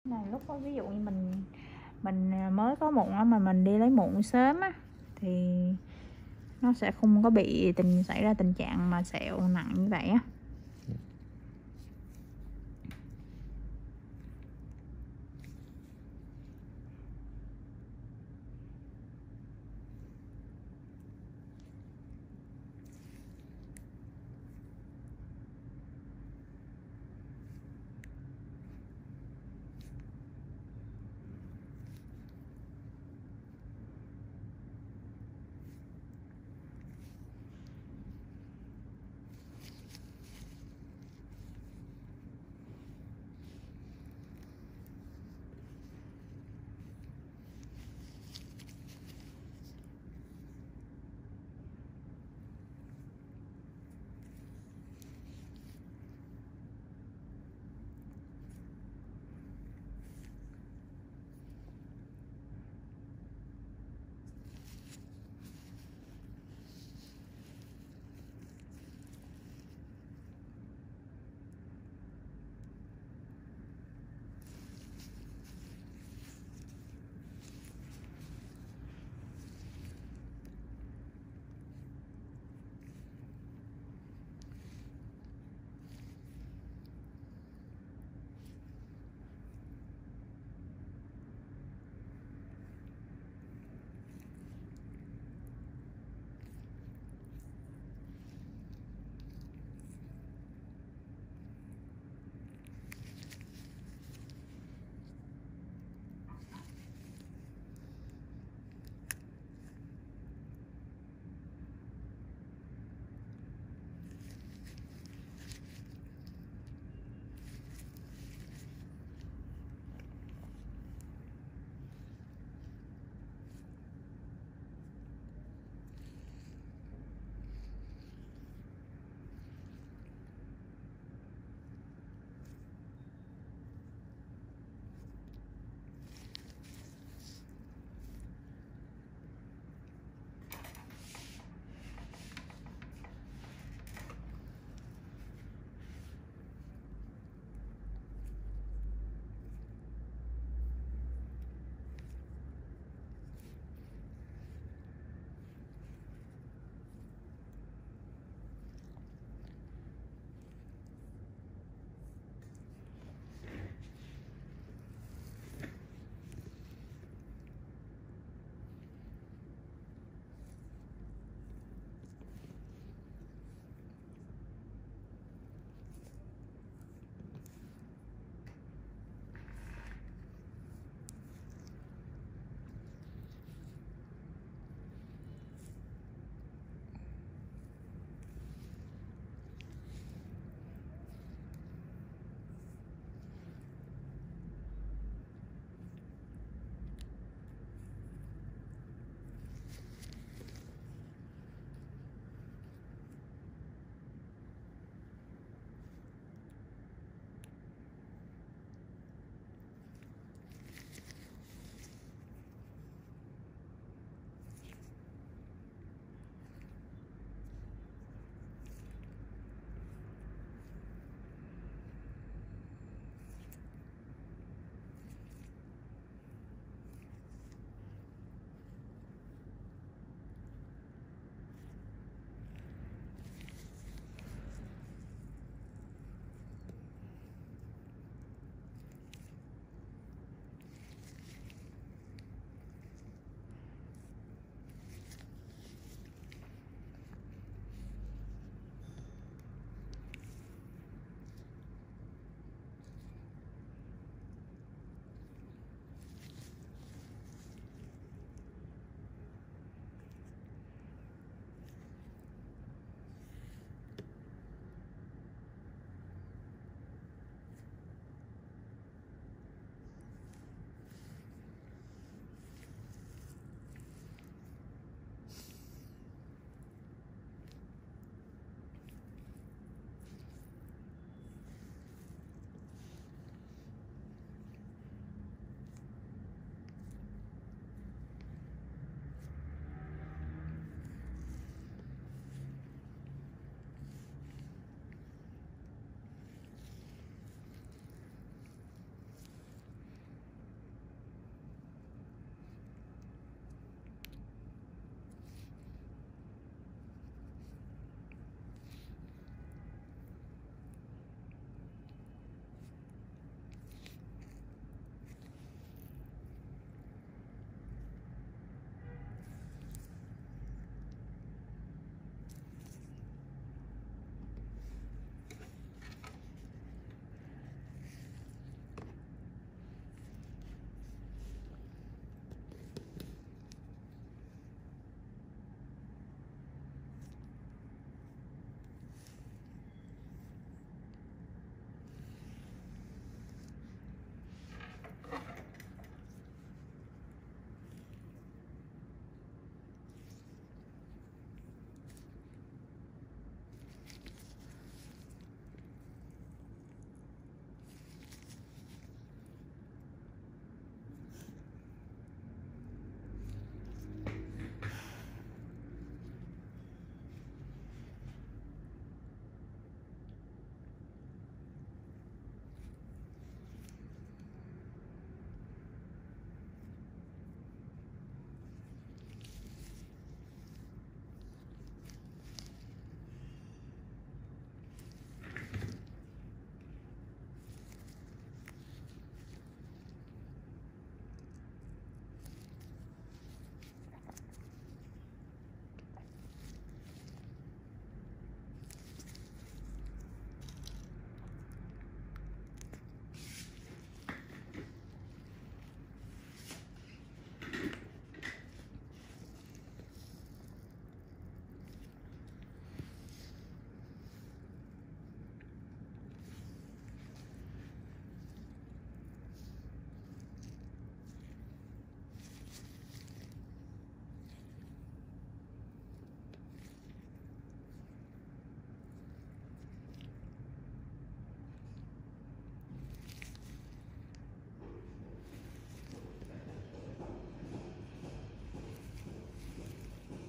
Này lúc đó, ví dụ như mình mới có mụn á, mà mình đi lấy mụn sớm á thì nó sẽ không có bị xảy ra tình trạng mà sẹo nặng như vậy á.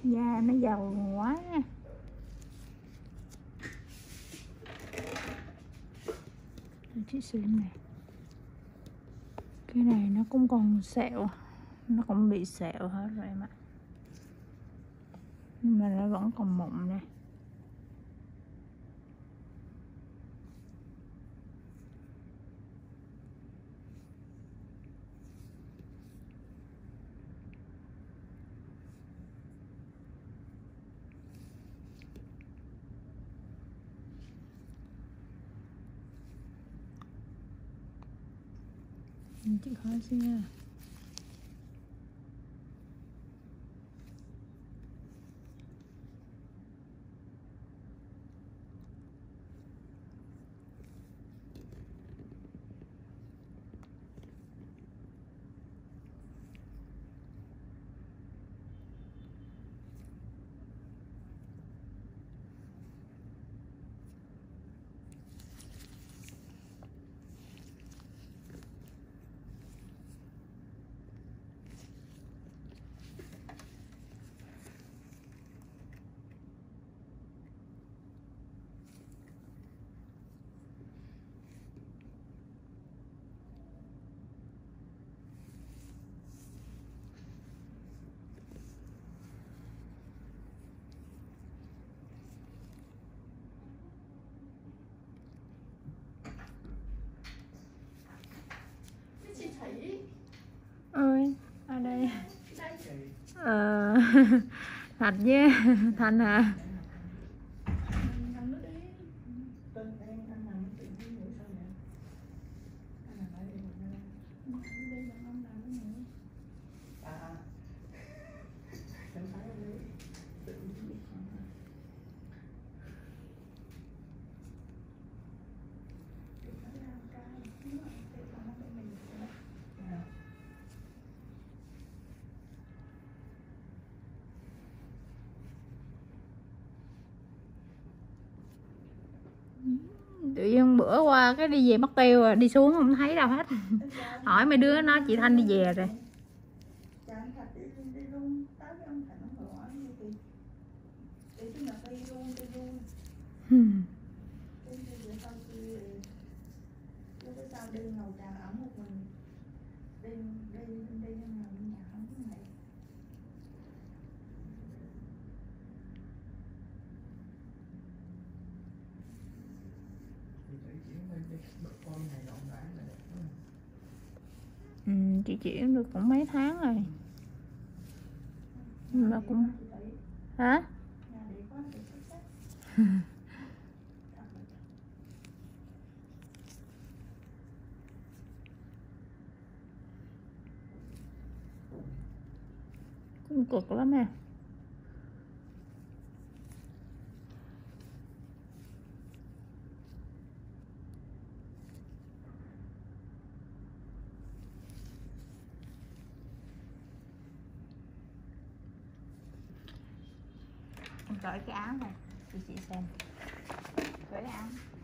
Da nó dầu quá. Để chị xem này. Cái này nó cũng còn sẹo, nó cũng bị sẹo hết rồi em ạ, nhưng mà nó vẫn còn mụn nè. Chị khó xíu nha. Ơi, ở đây. Thạch với Thành hả? Tự nhiên bữa qua cái đi về mất tiêu rồi, đi xuống không thấy đâu hết. Hỏi mấy đứa nó chị Thanh đi về rồi. Chị chuyển được cũng mấy tháng rồi, nhưng mà cũng hả? Cũng cực lắm nè. Em cởi cái áo này cho chị xem. Cởi áo.